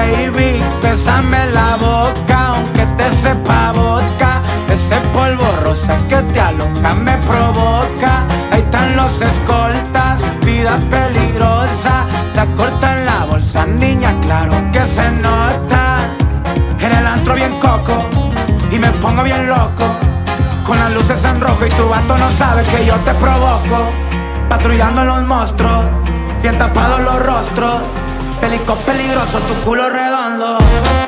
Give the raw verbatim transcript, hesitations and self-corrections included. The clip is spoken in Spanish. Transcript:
baby, bésame la boca, aunque te sepa vodka. Ese polvo rosa que te aloca me provoca. Ahí están los escoltas, vida peligrosa. La corta en la bolsa, niña, claro que se nota. En el antro bien coco y me pongo bien loco, con las luces en rojo y tu vato no sabe que yo te provoco. Patrullando los monstruos, bien tapados los rostros. Pelicón peligroso, tu culo redondo.